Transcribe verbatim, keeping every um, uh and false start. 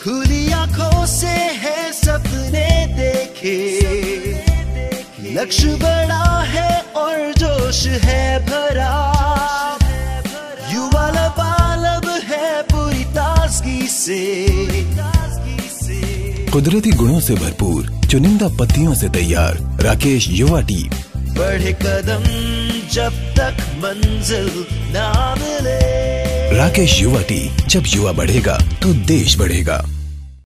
खुली आंखों से है सपने देखे, लक्ष्य बड़ा है और जोश है भरा, युवा लबालब है पूरी ताजगी से। कुदरती गुणों से भरपूर, चुनिंदा पत्तियों से तैयार राकेश युवा टी। बढ़े कदम जब तक मंजिल ना मिले। राकेश युवा टी, जब युवा बढ़ेगा तो देश बढ़ेगा।